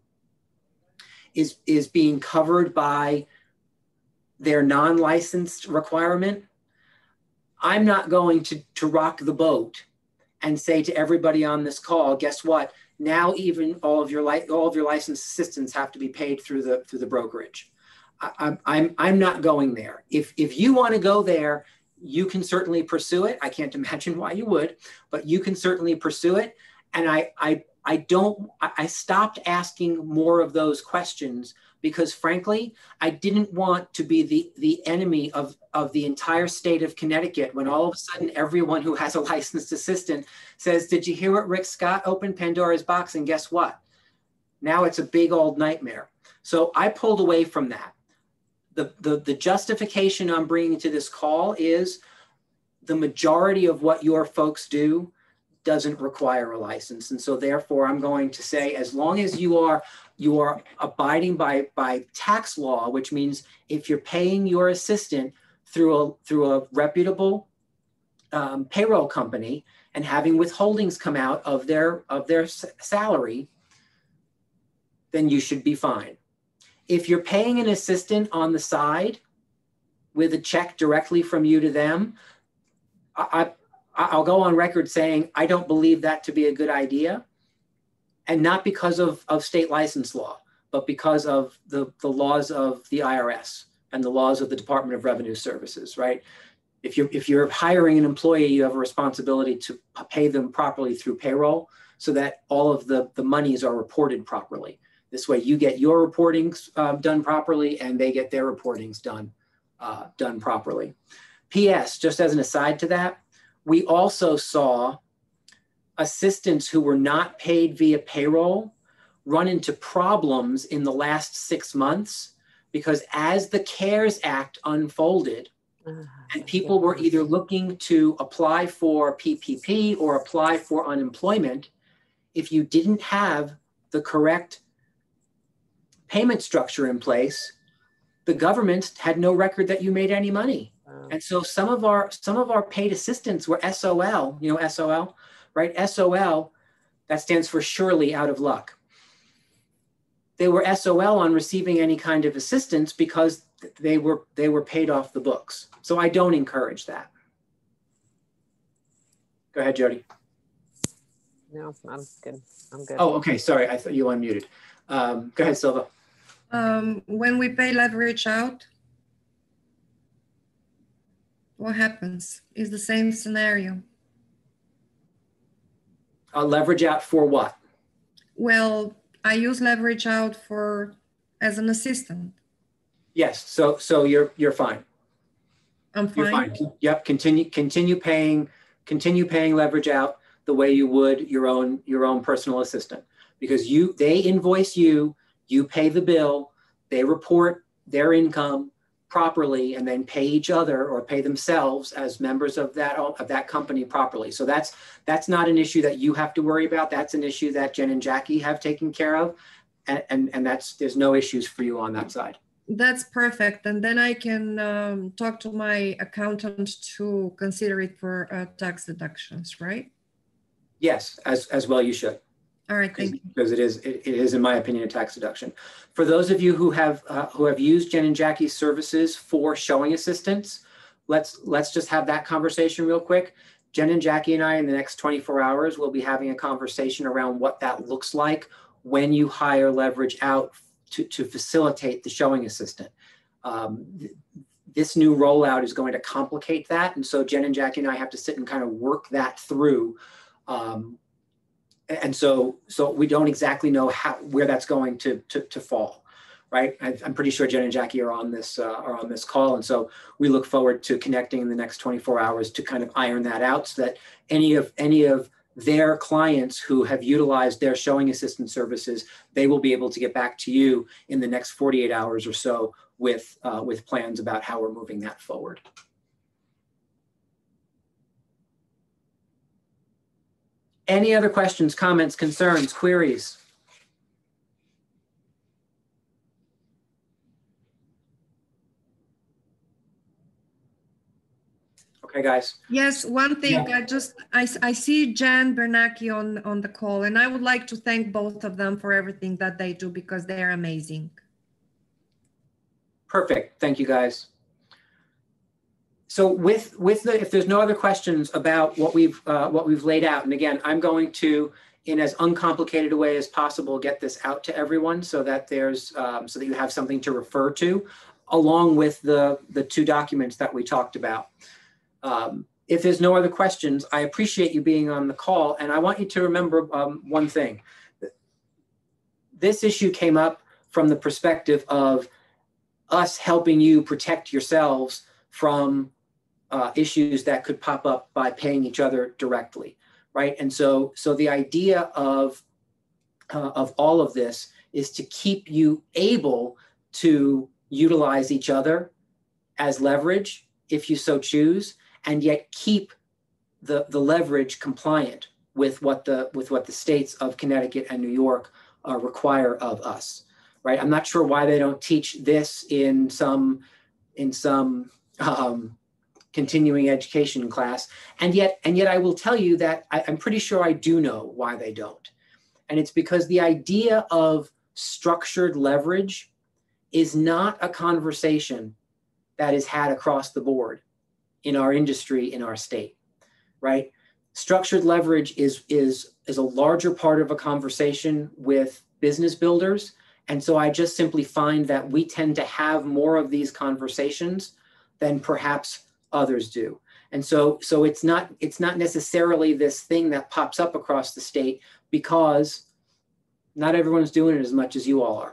is, is being covered by their non-licensed requirement, I'm not going to, to rock the boat and say to everybody on this call, guess what? Now even all of your li all of your licensed assistants have to be paid through the through the brokerage. I, I'm I'm I'm not going there. If if you want to go there, you can certainly pursue it. I can't imagine why you would, but you can certainly pursue it. And I I I don't I stopped asking more of those questions because frankly, I didn't want to be the, the enemy of, of the entire state of Connecticut when all of a sudden everyone who has a licensed assistant says, did you hear what Rick Scott opened Pandora's box? And guess what? Now it's a big old nightmare. So I pulled away from that. The, the, the justification I'm bringing to this call is the majority of what your folks do doesn't require a license. And so therefore I'm going to say, as long as you are you are abiding by, by tax law, which means if you're paying your assistant through a, through a reputable um, payroll company and having withholdings come out of their, of their salary, then you should be fine. If you're paying an assistant on the side with a check directly from you to them, I, I, I'll go on record saying I don't believe that to be a good idea. And not because of, of state license law, but because of the, the laws of the I R S and the laws of the Department of Revenue Services, right? If you're, if you're hiring an employee, you have a responsibility to pay them properly through payroll so that all of the, the monies are reported properly. This way you get your reportings uh, done properly and they get their reportings done, uh, done properly. P S, just as an aside to that, we also saw assistants who were not paid via payroll run into problems in the last six months because as the CARES Act unfolded uh, and people were either looking to apply for P P P or apply for unemployment, if you didn't have the correct payment structure in place, the government had no record that you made any money. Wow. And so some of our some of our paid assistants were S O L, you know, S O L, right? S O L, that stands for surely out of luck. They were S O L on receiving any kind of assistance because they were they were paid off the books. So I don't encourage that. Go ahead, Jody. No, I'm good. I'm good. Oh, okay. Sorry, I thought you unmuted. Um, go ahead, Silva. Um, when we pay leverage out, what happens? It's the same scenario. Uh, leverage out for what? Well, I use leverage out for as an assistant. Yes. So so you're you're fine. I'm fine. You're fine. Yep. Continue continue paying continue paying leverage out the way you would your own your own personal assistant, because you they invoice you, you pay the bill, they report their income properly, and then pay each other or pay themselves as members of that of that company properly. So that's that's not an issue that you have to worry about. That's an issue that Jen and Jackie have taken care of, and and, and that's there's no issues for you on that side. That's perfect, and then I can um, talk to my accountant to consider it for uh, tax deductions, right? Yes, as as well you should. All right, thank you. Because it is, it, it is, in my opinion, a tax deduction. For those of you who have uh, who have used Jen and Jackie's services for showing assistance, let's let's just have that conversation real quick. Jen and Jackie and I, in the next twenty-four hours, will be having a conversation around what that looks like when you hire leverage out to, to facilitate the showing assistant. Um, th this new rollout is going to complicate that, and so Jen and Jackie and I have to sit and kind of work that through. Um, and so so we don't exactly know how where that's going to to, to fall, right? I, I'm pretty sure Jen and Jackie are on this uh, are on this call, and so we look forward to connecting in the next twenty-four hours to kind of iron that out, so that any of any of their clients who have utilized their showing assistance services, they will be able to get back to you in the next forty-eight hours or so with uh, with plans about how we're moving that forward. Any other questions, comments, concerns, queries? Okay, guys. Yes, one thing, Yeah. I just, I, I see Jan Bernanke on, on the call, and I would like to thank both of them for everything that they do, because they're amazing. Perfect, thank you, guys. So with, with the, if there's no other questions about what we've, uh, what we've laid out, and again, I'm going to, in as uncomplicated a way as possible, get this out to everyone so that there's, um, so that you have something to refer to, along with the, the two documents that we talked about. Um, if there's no other questions, I appreciate you being on the call, and I want you to remember um, one thing. This issue came up from the perspective of us helping you protect yourselves from uh, issues that could pop up by paying each other directly, right? And so, so the idea of uh, of all of this is to keep you able to utilize each other as leverage, if you so choose, and yet keep the, the leverage compliant with what the with what the states of Connecticut and New York uh, require of us, right? I'm not sure why they don't teach this in some in some um, continuing education class, and yet and yet I will tell you that I, I'm pretty sure I do know why they don't, and it's because the idea of structured leverage is not a conversation that is had across the board in our industry, in our state, right? Structured leverage is, is, is a larger part of a conversation with business builders. And so I just simply find that we tend to have more of these conversations than perhaps others do. And so, so it's not, it's not necessarily this thing that pops up across the state, because not everyone's doing it as much as you all are.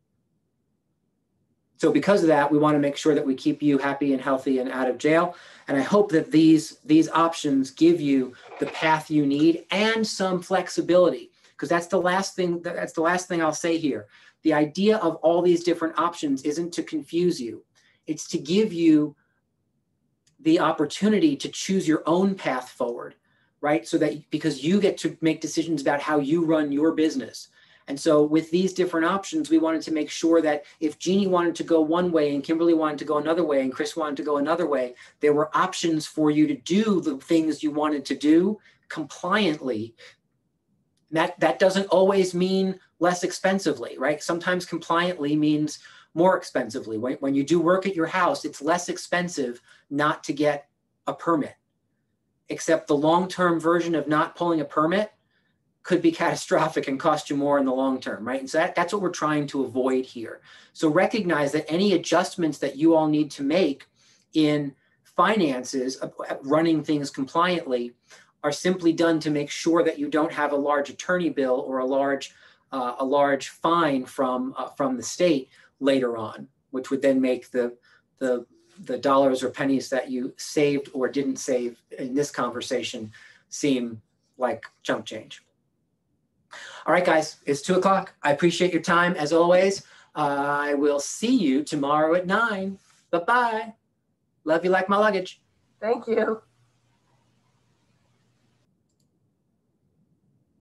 So because of that, we want to make sure that we keep you happy and healthy and out of jail. And I hope that these, these options give you the path you need and some flexibility, because that's the last thing, that's the last thing I'll say here. The idea of all these different options isn't to confuse you. It's to give you the opportunity to choose your own path forward, right? So that, because you get to make decisions about how you run your business. And so with these different options, we wanted to make sure that if Jeannie wanted to go one way and Kimberly wanted to go another way and Chris wanted to go another way, there were options for you to do the things you wanted to do compliantly. That, that doesn't always mean less expensively, right? Sometimes compliantly means more expensively. When, when you do work at your house, it's less expensive not to get a permit, except the long-term version of not pulling a permit could be catastrophic and cost you more in the long term, right? And so that, that's what we're trying to avoid here. So recognize that any adjustments that you all need to make in finances, running things compliantly, are simply done to make sure that you don't have a large attorney bill or a large uh, a large fine from uh, from the state later on, which would then make the the the dollars or pennies that you saved or didn't save in this conversation seem like chump change. All right, guys, it's two o'clock. I appreciate your time as always. Uh, I will see you tomorrow at nine. Bye-bye. Love you like my luggage. Thank you.